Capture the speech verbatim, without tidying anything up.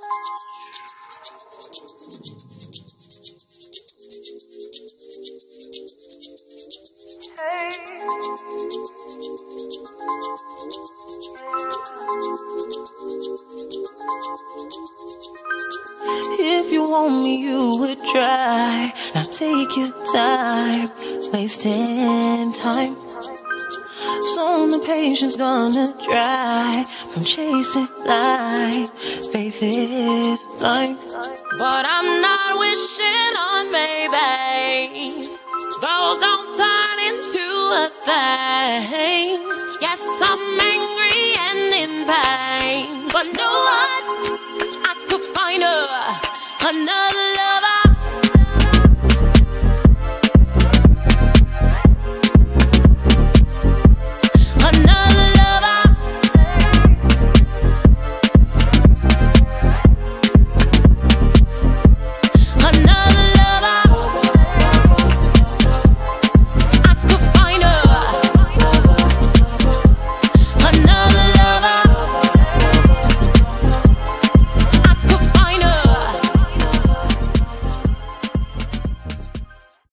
If you want me, you would try. Now take your time, wasting time. Soon the patience gonna dry from chasing light. Faith is blind, but I'm not wishing on babies. Those don't turn into a thing. Yes, I'm angry and in pain, but know what? I could find her another.